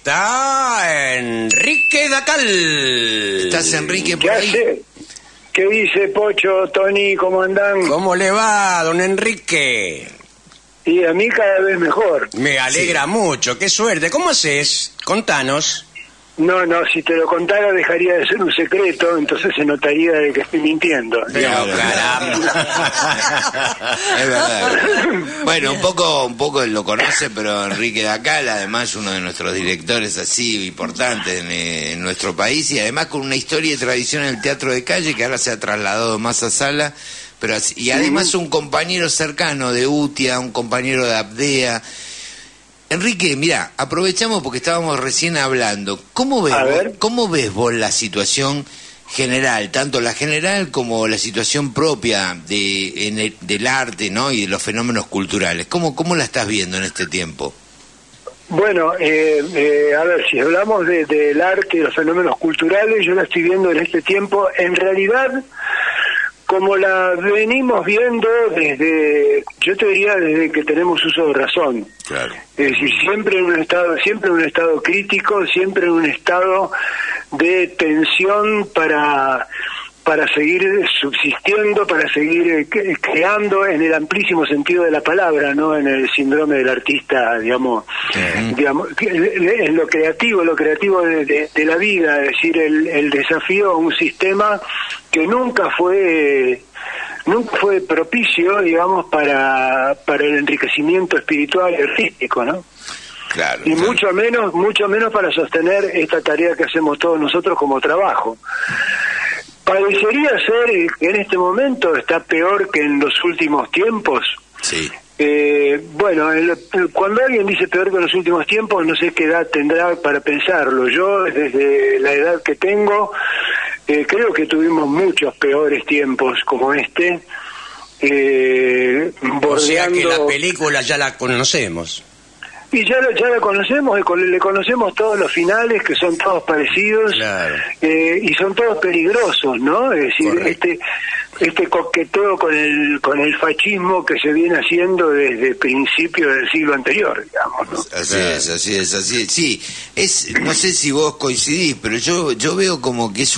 está Enrique Dacal. ¿Estás, Enrique, por ahí? hace? ¿Qué dice Pocho, Tony? ¿Cómo andan? ¿Cómo le va, don Enrique? Y a mí cada vez mejor. Me alegra mucho, qué suerte. ¿Cómo haces? Contanos. No, si te lo contara dejaría de ser un secreto, entonces se notaría de que estoy mintiendo. Claro, caramba. Es verdad. Bueno, un poco lo conoce, pero Enrique Dacal, además uno de nuestros directores así importantes en nuestro país, y además con una historia y tradición en el teatro de calle que ahora se ha trasladado más a sala, pero y además un compañero cercano de UTIA, un compañero de Abdea. Enrique, mira, aprovechamos porque estábamos recién hablando. ¿Cómo ves vos la situación general, tanto la general como la situación propia del arte, ¿no? Y de los fenómenos culturales? ¿Cómo la estás viendo en este tiempo? Bueno, a ver, si hablamos del arte y los fenómenos culturales, yo la estoy viendo en este tiempo, en realidad, como la venimos viendo yo te diría desde que tenemos uso de razón. Claro. Es decir, siempre en un estado crítico, siempre en un estado de tensión para seguir subsistiendo, para seguir creando en el amplísimo sentido de la palabra, no en el síndrome del artista, digamos, en lo creativo de la vida, es decir, el desafío a un sistema que nunca fue propicio, digamos, para el enriquecimiento espiritual y artístico, ¿no? Claro. Y mucho menos para sostener esta tarea que hacemos todos nosotros como trabajo. Parecería ser que en este momento está peor que en los últimos tiempos. Sí. Bueno, cuando alguien dice peor que en los últimos tiempos, no sé qué edad tendrá para pensarlo. Yo, desde la edad que tengo, creo que tuvimos muchos peores tiempos como este. O sea que la película ya la conocemos. Y ya la conocemos, le conocemos todos los finales, que son todos parecidos. Claro. Y son todos peligrosos, ¿no? Es decir, correcto. Este coqueteo con el fascismo que se viene haciendo desde principios del siglo anterior, digamos, ¿no? Así es. Sí, no sé si vos coincidís, pero yo veo como que es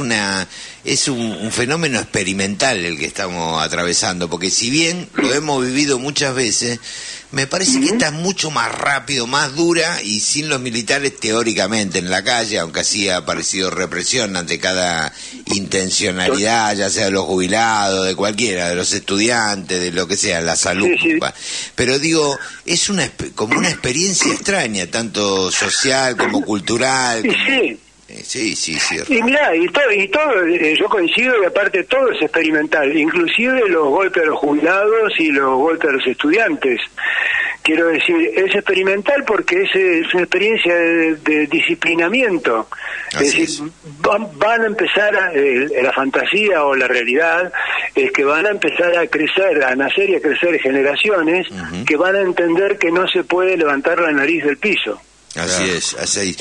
un fenómeno experimental el que estamos atravesando, porque si bien lo hemos vivido muchas veces, me parece que está mucho más rápido, más dura y sin los militares teóricamente en la calle, aunque así ha aparecido represión ante cada intencionalidad, ya sea de los jubilados, de cualquiera, de los estudiantes, de lo que sea, la salud. Sí. Pero digo, es como una experiencia extraña, tanto social como cultural. Sí. Y mirá, y todo, yo coincido, y aparte todo es experimental, inclusive los golpes a los jubilados y los golpes a los estudiantes. Quiero decir, es experimental porque es una experiencia de disciplinamiento. Es decir, van a empezar la fantasía o la realidad es que van a empezar a nacer y a crecer generaciones que van a entender que no se puede levantar la nariz del piso. Así es.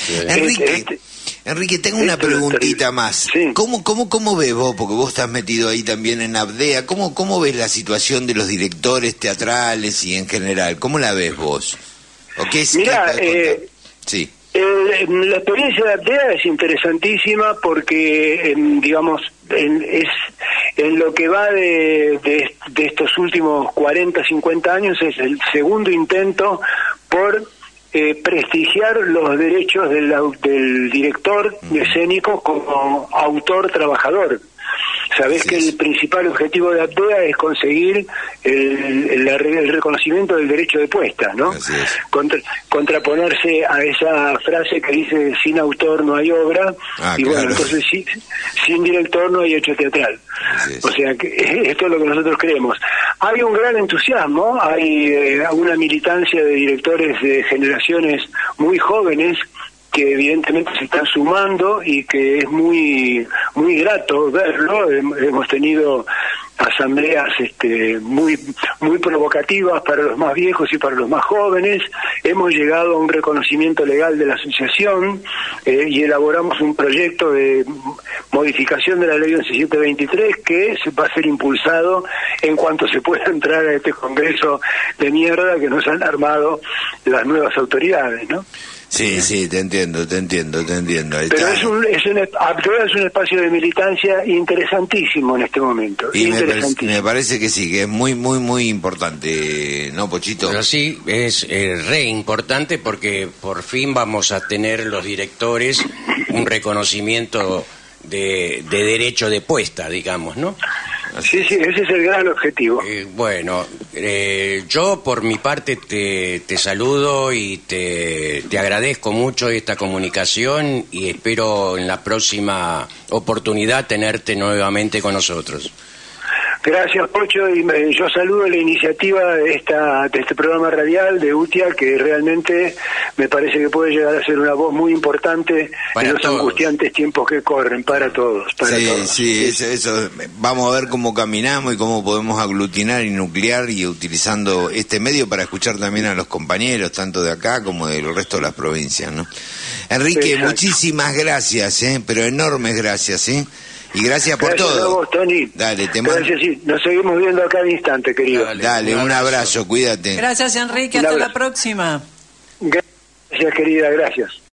Enrique, tengo una preguntita más. Sí. ¿Cómo ves vos, porque vos estás metido ahí también en Abdea, cómo ves la situación de los directores teatrales y en general? ¿Cómo la ves vos? ¿O qué es? Mirá, sí. La experiencia de Abdea es interesantísima porque, digamos, es en lo que va de estos últimos 40, 50 años, es el segundo intento por prestigiar los derechos del director escénico como autor trabajador. Sabés que el principal objetivo de Abdea es conseguir el reconocimiento del derecho de puesta, ¿no? Contraponerse a esa frase que dice sin autor no hay obra, y claro. Bueno, entonces sin director no hay hecho teatral. O sea, que esto es lo que nosotros creemos. Hay un gran entusiasmo, hay una militancia de directores de generaciones muy jóvenes que evidentemente se están sumando y que es muy grato verlo. Hemos tenido asambleas muy provocativas para los más viejos y para los más jóvenes. Hemos llegado a un reconocimiento legal de la asociación y elaboramos un proyecto de modificación de la ley 11.723 que va a ser impulsado en cuanto se pueda entrar a este congreso de mierda que nos han armado las nuevas autoridades, ¿no? Sí, sí, te entiendo. Pero es un espacio de militancia interesantísimo en este momento. Y me parece que sí, que es muy, muy, muy importante, ¿no, Pochito? Pero sí, es re importante porque por fin vamos a tener los directores un reconocimiento de derecho de puesta, digamos, ¿no? Sí, ese es el gran objetivo. Bueno, yo por mi parte te saludo y te agradezco mucho esta comunicación y espero en la próxima oportunidad tenerte nuevamente con nosotros. Gracias, Pocho, y yo saludo la iniciativa de este programa radial de UTIA, que realmente me parece que puede llegar a ser una voz muy importante en los angustiantes tiempos que corren, para todos. Sí, eso. Vamos a ver cómo caminamos y cómo podemos aglutinar y nuclear y utilizando este medio para escuchar también a los compañeros, tanto de acá como del resto de las provincias, ¿no? Enrique, muchísimas gracias, pero enormes gracias, Y gracias por todo. Gracias a vos, Tony. Dale, Gracias, sí. Nos seguimos viendo a cada instante, querido. Dale, un abrazo, cuídate. Gracias, Enrique, hasta la próxima. Gracias, querida, gracias.